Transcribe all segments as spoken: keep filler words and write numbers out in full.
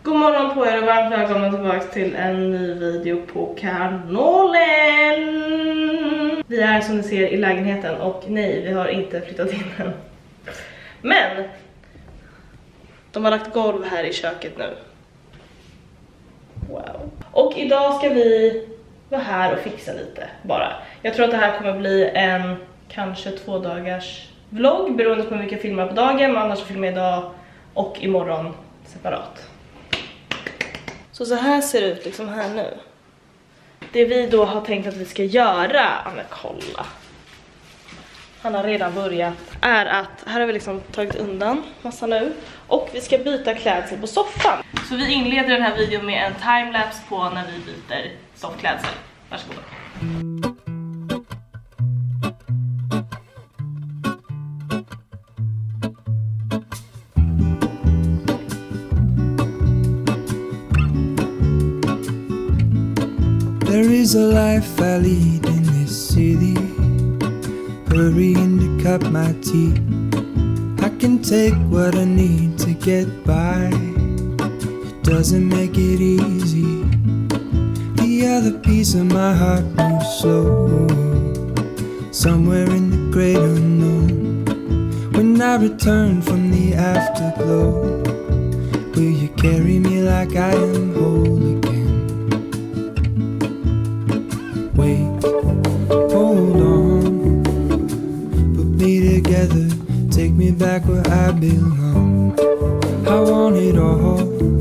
God morgon på er och varmt välkomna tillbaka till en ny video på kanalen. Vi är som ni ser i lägenheten och nej, vi har inte flyttat in än. Men de har lagt golv här i köket nu. Wow. Och idag ska vi vara här och fixa lite bara. Jag tror att det här kommer bli en kanske två dagars vlogg beroende på hur mycket jag filmar på dagen, men annars filmar jag idag och imorgon separat. Så så här ser det ut liksom här nu. Det vi då har tänkt att vi ska göra, ja men kolla. Han har redan börjat. Är att här har vi liksom tagit undan massa nu. Och vi ska byta klädsel på soffan. Så vi inleder den här videon med en timelapse på när vi byter soffklädsel. Varsågoda. There is a life I lead in this city, hurrying to cut my teeth. I can take what I need to get by. It doesn't make it easy. The other piece of my heart moves slow, somewhere in the great unknown. When I return from the afterglow, will you carry me like I am whole again? Wait, hold on, put me together, take me back where I belong. I want it all,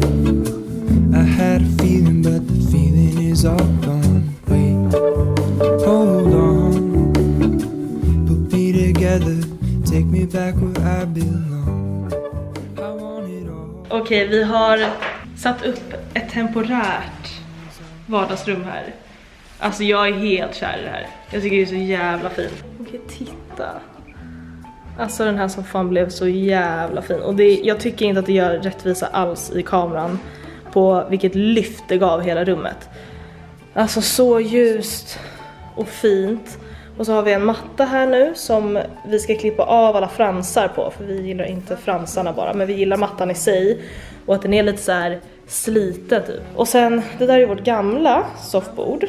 I had a feeling but the feeling is all gone. Wait, hold on, put me together, take me back where I belong. I want it all. Okej, vi har satt upp ett temporärt vardagsrum här. Alltså jag är helt kär i det här. Jag tycker det är så jävla fint. Okej, titta. Alltså den här soffan blev så jävla fin. Och det, jag tycker inte att det gör rättvisa alls i kameran på vilket lyft det gav hela rummet. Alltså så ljust och fint. Och så har vi en matta här nu som vi ska klippa av alla fransar på. För vi gillar inte fransarna bara, men vi gillar mattan i sig. Och att den är lite så här sliten typ. Och sen, det där är vårt gamla soffbord.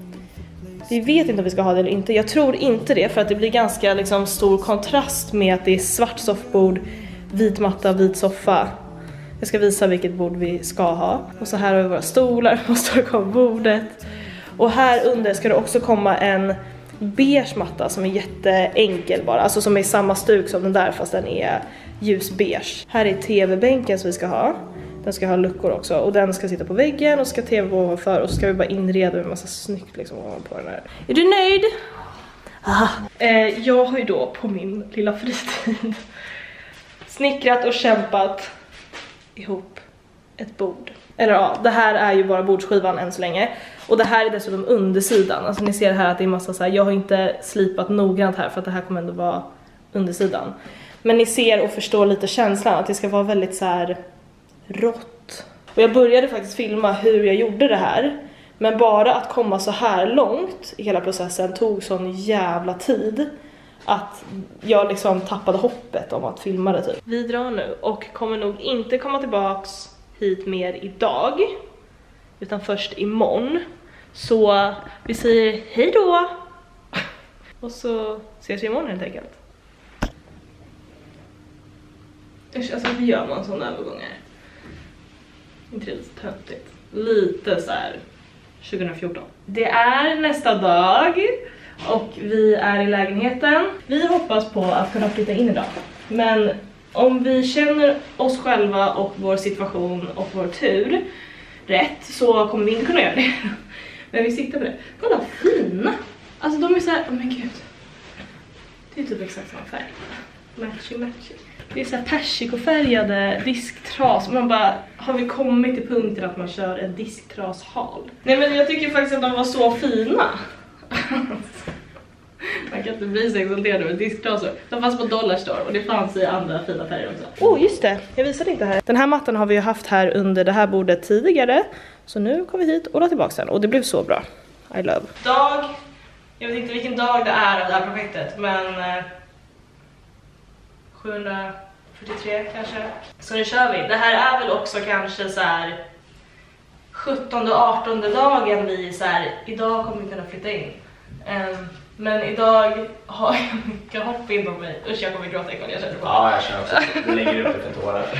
Vi vet inte om vi ska ha det eller inte. Jag tror inte det, för att det blir ganska liksom stor kontrast med att det är svart soffbord, vit matta, vit soffa. Jag ska visa vilket bord vi ska ha. Och så här har vi våra stolar och står kvar bordet. Och här under ska det också komma en beige matta som är jätteenkel bara. Alltså som är samma stuk som den där fast den är ljusbeige. Här är tv-bänken som vi ska ha. Den ska ha luckor också. Och den ska sitta på väggen och ska tv på ovanför. Och så ska vi bara inreda med en massa snyggt liksom ovanpå den här. Är du nöjd? Aha. Eh, jag har ju då på min lilla fritid snickrat och kämpat ihop ett bord. Eller ja, det här är ju bara bordsskivan än så länge. Och det här är dessutom undersidan. Alltså ni ser här att det är massa så här. Jag har inte slipat noggrant här för att det här kommer ändå vara undersidan. Men ni ser och förstår lite känslan att det ska vara väldigt så här rått. Och jag började faktiskt filma hur jag gjorde det här. Men bara att komma så här långt i hela processen tog sån jävla tid att jag liksom tappade hoppet om att filma det typ. Vi drar nu och kommer nog inte komma tillbaks hit mer idag, utan först imorgon. Så vi säger hej då. Och så ses vi imorgon helt enkelt. Alltså hur gör man sådana övergångar? Inte det lite töntigt. Lite så här tjugo fjorton. Det är nästa dag och vi är i lägenheten. Vi hoppas på att kunna flytta in idag. Men om vi känner oss själva och vår situation och vår tur rätt så kommer vi inte kunna göra det. Men vi siktar på det. Kolla, fina! Alltså de är så här, oh men gud. Det är typ exakt samma färg. Matchy matchy. Det är så här persikofärgade disktras. Man bara, har vi kommit till punkten att man kör en disktrashal? Nej men jag tycker faktiskt att de var så fina. Man kan inte bli så exalterad över disktrasor. De fanns på Dollarstore och det fanns i andra fina färger också. Oh just det, jag visade inte här. Den här mattan har vi ju haft här under det här bordet tidigare. Så nu kom vi hit och la tillbaka den. Och det blev så bra. I love. Dag. Jag vet inte vilken dag det är av det här projektet. Men eh, sjuhundra fyrtiotre kanske. Så nu kör vi. Det här är väl också kanske så här sjuttonde och artonde dagen vi så här, idag kommer vi kunna flytta in. Um, men idag har jag mycket hopp inom mig. Usch, jag kommer gråta ikväll, jag känner på. Ja, jag känner också. Du lägger upp ett år här.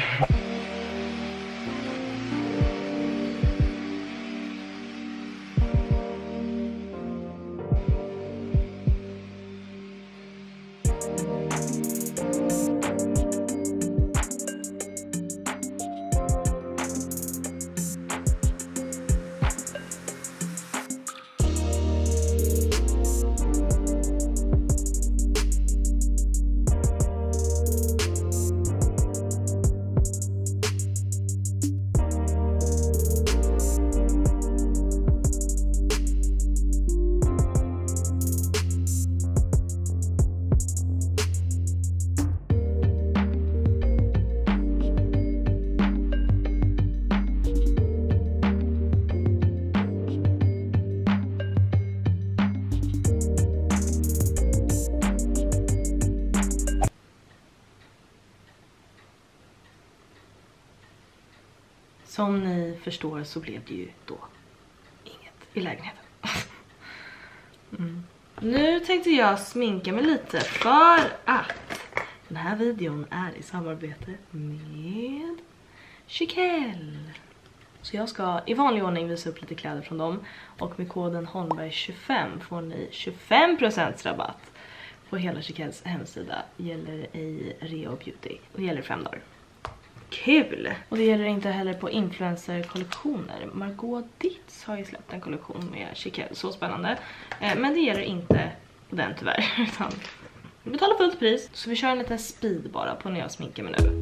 Som ni förstår så blev det ju då inget i lägenheten. Mm. Nu tänkte jag sminka mig lite för att den här videon är i samarbete med Chiquelle. Så jag ska i vanlig ordning visa upp lite kläder från dem. Och med koden Holmberg tjugofem får ni tjugofem procent rabatt på hela Chiquelles hemsida. Gäller i Rea och Beauty. Och det gäller fem dagar. Kul! Och det gäller inte heller på influencer-kollektioner. Margot Dietz har ju släppt en kollektion med Chiquelle, så spännande. Eh, men det gäller inte på den tyvärr, utan vi betalar fullt pris. Så vi kör en liten speed bara på när jag sminkar mig nu.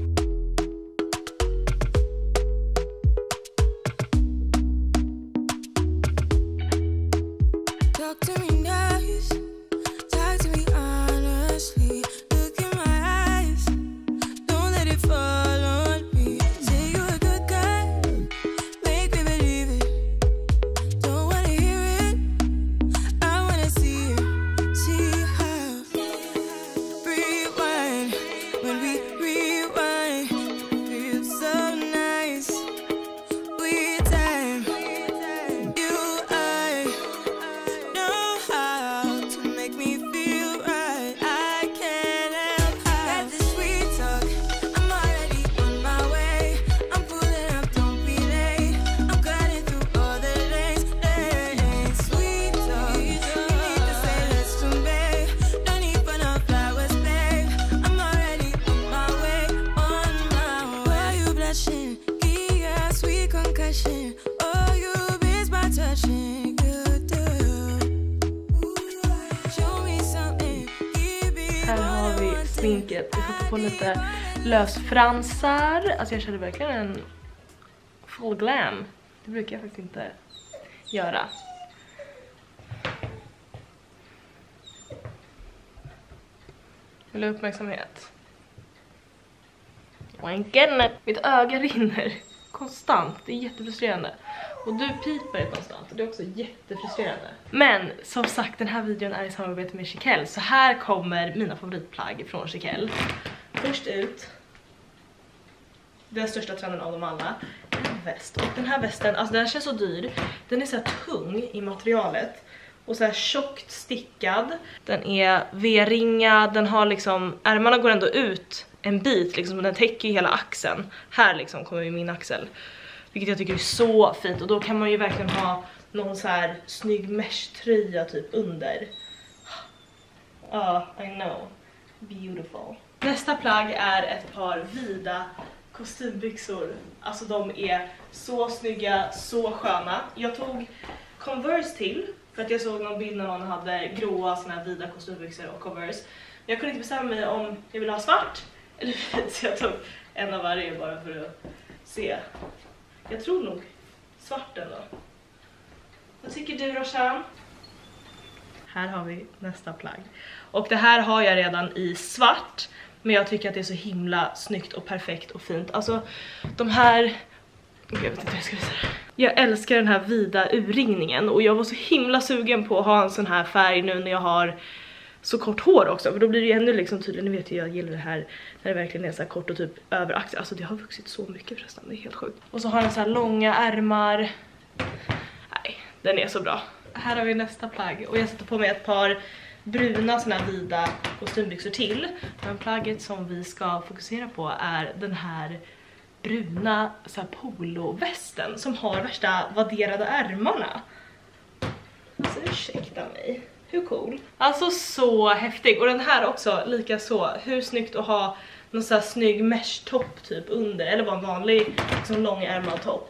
Här har vi sminket. Vi sätter på lite lösfransar. Alltså jag körde verkligen en full glam. Det brukar jag faktiskt inte göra. Vill ha uppmärksamhet? Mitt öga rinner konstant. Det är jättefrustrerande. Och du piper konstant. Och det är också jättefrustrerande. Men som sagt, den här videon är i samarbete med Chiquelle. Så här kommer mina favoritplagg från Chiquelle. Först ut. Den största trenden av dem alla. En väst. Och den här västen, alltså den känns så dyr. Den är så här tung i materialet. Och så här tjockt stickad. Den är V-ringad. Den har liksom, ärmarna går ändå ut en bit liksom. Den täcker hela axeln. Här liksom kommer ju min axel. Vilket jag tycker är så fint. Och då kan man ju verkligen ha någon så här snygg mesh-tröja typ under. Ja, uh, I know. Beautiful. Nästa plagg är ett par vida kostymbyxor. Alltså de är så snygga, så sköna. Jag tog Converse till. För att jag såg någon bild när någon hade gråa såna här vida kostymbyxor och Converse. Men jag kunde inte bestämma mig om jag ville ha svart eller vit. Så jag tog en av varje bara för att se. Jag tror nog svart ändå. Vad tycker du, Roshan? Här har vi nästa plagg. Och det här har jag redan i svart. Men jag tycker att det är så himla snyggt och perfekt och fint. Alltså de här... Jag vet inte hur jag ska visa det. Jag älskar den här vida urringningen. Och jag var så himla sugen på att ha en sån här färg nu när jag har så kort hår också, för då blir det ju ännu liksom tydligt. Ni vet ju, jag gillar det här när det verkligen är så här kort och typ över axeln. Alltså det har vuxit så mycket förresten, det är helt sjukt. Och så har den så här långa ärmar. Nej, den är så bra. Här har vi nästa plagg och jag sätter på mig ett par bruna såna här vida kostymbyxor till. Men plagget som vi ska fokusera på är den här bruna så här polovästen som har värsta vadderade ärmarna. Alltså ursäkta mig. Hur cool? Alltså så häftig. Och den här också, lika så. Hur snyggt att ha någon sån här snygg mesh-topp typ under. Eller bara en vanlig liksom, långärmad topp.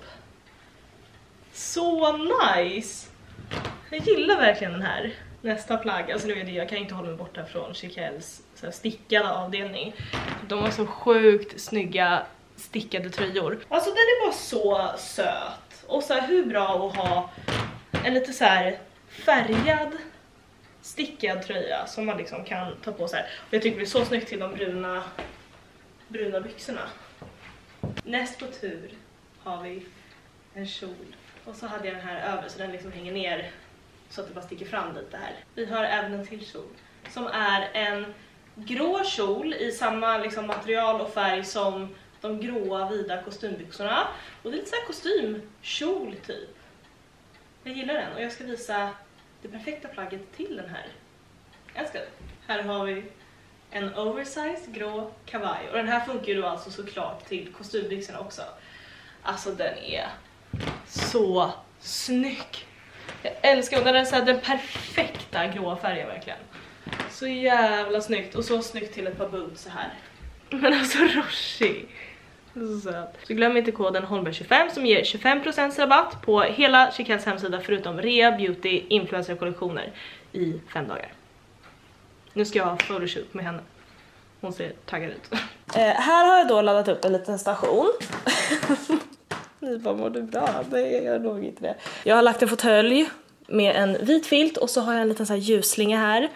Så nice! Jag gillar verkligen den här. Nästa plagg, alltså nu vet jag, jag kan inte hålla mig borta från Chiquelles så här stickade avdelning. De har så sjukt snygga stickade tröjor. Alltså den är bara så söt. Och så här, hur bra att ha en lite så här färgad stickad tröja som man liksom kan ta på så här. Och jag tycker det är så snyggt till de bruna bruna byxorna. Näst på tur har vi en kjol. Och så hade jag den här över så den liksom hänger ner så att det bara sticker fram lite här. Vi har även en till kjol som är en grå kjol i samma liksom material och färg som de gråa vida kostymbyxorna. Och det är lite så här kostymkjol typ. Jag gillar den och jag ska visa det perfekta plagget till den här. Jag älskar det. Här har vi en oversized grå kavaj. Och den här funkar ju då alltså såklart till kostymbyxorna också. Alltså den är så snygg. Jag älskar den. Den är så här den perfekta gråa färgen verkligen. Så jävla snyggt. Och så snyggt till ett par boots så här. Men alltså Roshi. Så, så glöm inte koden Holmberg tjugofem som ger tjugofem procent rabatt på hela Chiquelles hemsida förutom rea, beauty, influencer kollektioner i fem dagar. Nu ska jag ha photoshoot med henne. Hon ser taggad ut. Eh, här har jag då laddat upp en liten station. Ni bara, mår du bra? Nej, jag nog inte det. Jag har lagt en fåtölj med en vit filt och så har jag en liten så här ljusslinga här.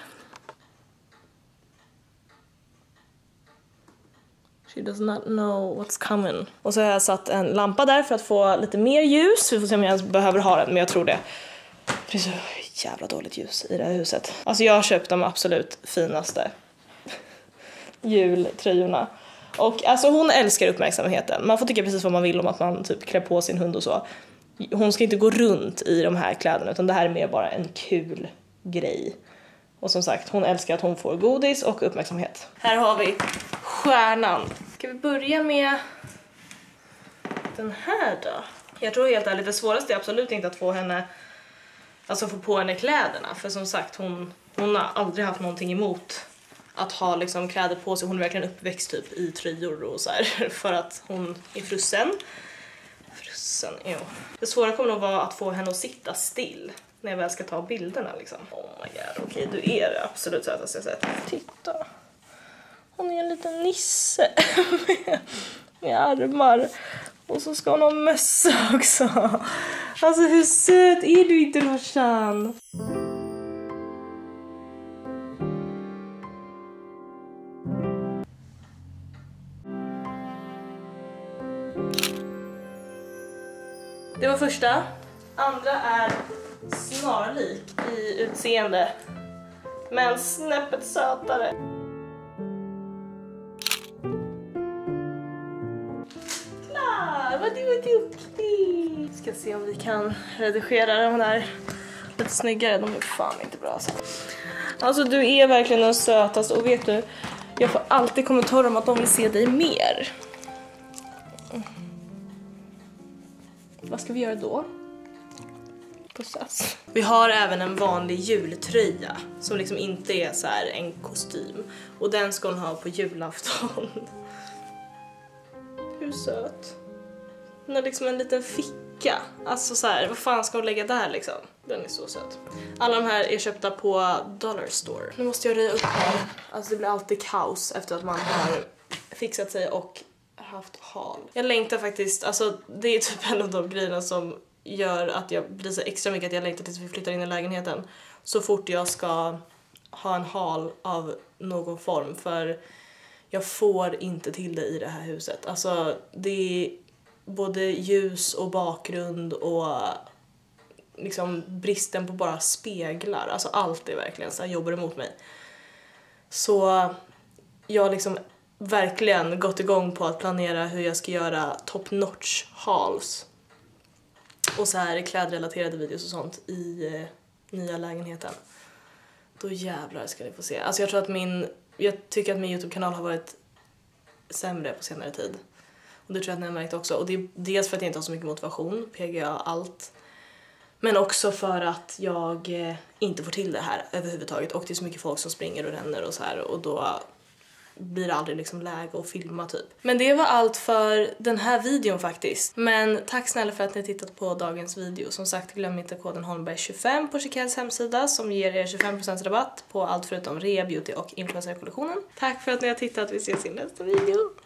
She does not know what's coming. Och så har jag satt en lampa där för att få lite mer ljus. Vi får se om jag ens behöver ha den, men jag tror det. För det är så jävla dåligt ljus i det här huset. Alltså jag har köpt de absolut finaste jultröjorna. Och alltså hon älskar uppmärksamheten. Man får tycka precis vad man vill om att man typ klär på sin hund och så. Hon ska inte gå runt i de här kläderna utan det här är mer bara en kul grej. Och som sagt, hon älskar att hon får godis och uppmärksamhet. Här har vi stjärnan. Ska vi börja med den här då? Jag tror helt ärligt det svåraste är absolut inte att få henne, alltså få på henne kläderna. För som sagt, hon, hon har aldrig haft någonting emot att ha liksom kläder på sig. Hon är verkligen uppväxt typ i tröjor och så här. För att hon är frussen. Frussen, jo. Det svåra kommer nog vara att få henne att sitta still när jag väl ska ta bilderna liksom. Oh my god, okej, okay, du är det absolut sötaste jag sett. Titta. Hon är en liten nisse med, med armar. Och så ska hon ha mössa också. Alltså hur söt är du inte, Roshan? Det var första. Andra är snarlik i utseende. Men snäppet sötare. Klar, vad du är duktig. Ska se om vi kan redigera de här lite snyggare. De är fan inte bra alltså. Alltså du är verkligen den sötaste. Och vet du, jag får alltid kommentarer om att de vill se dig mer. Vad ska vi göra då? Pussas. Vi har även en vanlig jultröja som liksom inte är så här en kostym. Och den ska hon ha på julafton. Hur söt? Den har liksom en liten ficka. Alltså så här, vad fan ska hon lägga där liksom? Den är så söt. Alla de här är köpta på Dollar Store. Nu måste jag röja upp här. Alltså det blir alltid kaos efter att man har fixat sig och haft hal. Jag längtar faktiskt, alltså det är typ en av de grejerna som gör att jag blir så extra mycket att jag längtar tills vi flyttar in i lägenheten. Så fort jag ska ha en hal av någon form, för jag får inte till det i det här huset. Alltså det är både ljus och bakgrund och liksom bristen på bara speglar. Alltså allt är verkligen så här jobbar emot mig. Så jag har liksom verkligen gått igång på att planera hur jag ska göra top notch hauls. Och så här klädrelaterade videos och sånt i eh, nya lägenheten. Då jävlar ska ni få se. Alltså jag tror att min, jag tycker att min YouTube-kanal har varit sämre på senare tid. Och det tror jag att ni har märkt också. Och det är dels för att jag inte har så mycket motivation, P G A, allt. Men också för att jag eh, inte får till det här överhuvudtaget. Och det är så mycket folk som springer och ränner och så här. Och då blir det aldrig liksom läge att filma typ. Men det var allt för den här videon faktiskt. Men tack snälla för att ni har tittat på dagens video. Som sagt, glöm inte koden Holmberg tjugofem på Chiquelles hemsida som ger er tjugofem procent rabatt på allt förutom rea, beauty och influencer-kollektionen. Tack för att ni har tittat, vi ses i nästa video.